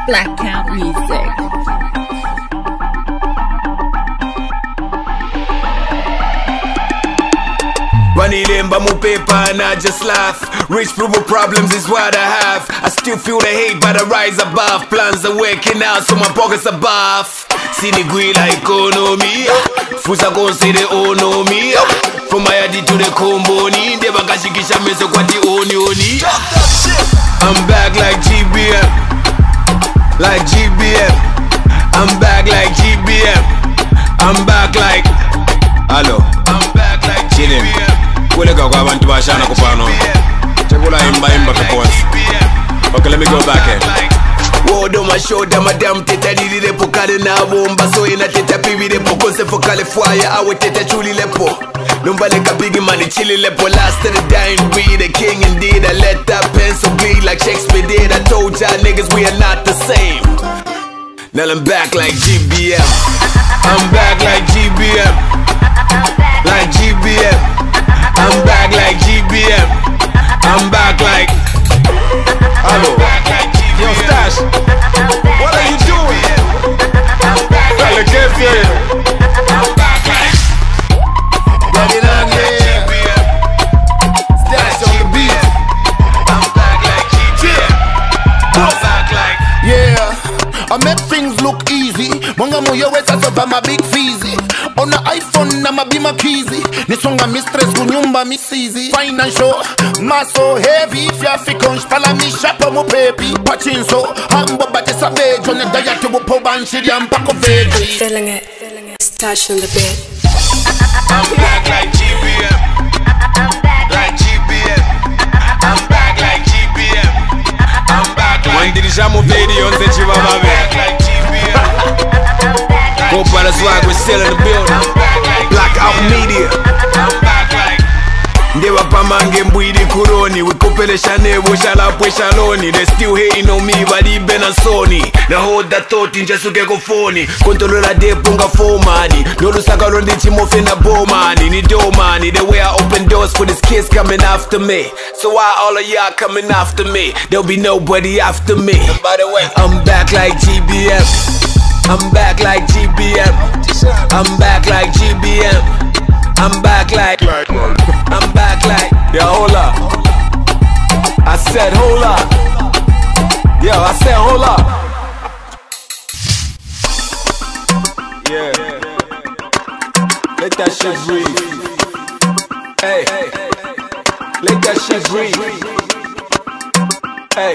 Black Count Music. Wanilemba mu paper and I just laugh. Rich people problems is what I have. I still feel the hate but I rise above. Plans are working out so my pockets are buff. Siniguila economy Fusa consider ono me. From my ID to the Komboni Deba kashikisha meso kwa di onioni. I'm back like GBM. Like GBM. I'm back like GBM. I'm back like Hello. I'm back like GBM. Kulega kwa abantu bashana kupano. Chakula imba kaponsi. Okay, let me go back here. Word on my shoulder, madam teta didi lepo kade na bomba. So ina teta pibi lepo konse for California. Awe teta chuli lepo. Numba leka biggie money chili lepo. Last of the dying breed, a king indeed. I let that pencil bleed like Shakespeare did. I told y'all niggas we are not the same. Now I'm back like GBM. I'm back like GBM. Like GBM. I'm back like GBM. I'm back like Hello. Yo, Stash, what are you doing? I'm back like GBM. I'm back like Get it on, yeah. Stash on the beat. I'm back like GBM. I'm back like Yeah, I make things look easy. Monga moyo weta soba ma big feezy. On the iPhone na mabima kizi. Nisonga mistress kunyumba misizi. Financial, maso heavy. If ya fikon shpala mi shapa mo pepi. Pachinso, hambo bate sabe. Jone daya tubu po banshiri ampako veggie. Feeling it, Stash on the bed. I'm back like GBM. Like GBM. I'm back like GBM. I'm back like When dirigiamo video on the chiva va back like GBM. Go by the swag, we're still in the building. Blackout Media. I'm back like Ndewa pamange mbwidi kuroni. Wikopelesha nebo shalapwe shaloni. They still hating on me but even on Sony. Now hold that thought in just to get go phony. Controller de punga for money. No lusaka rondi chimofe na bo money. Ni do money. The way I open doors for this kids coming after me. So why all of y'all coming after me? There'll be nobody after me. And by the way, I'm back like GBM. I'm back like GBM. I'm back like GBM. I'm back like I'm back like Yo, hold up. I said hold up. Yo, I said hold up. Yeah. Let that shit breathe. Hey. Let that shit breathe. Hey.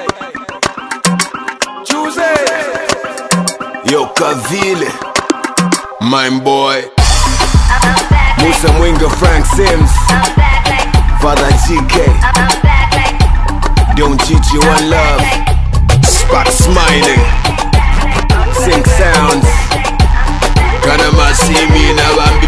Choose it. Yo, Kavile, Mine Boy, Musa Mwinga, Frank Sims, Father GK, Don't cheat you on love, Spot Smiling, Sing Sounds, Gonna see me now.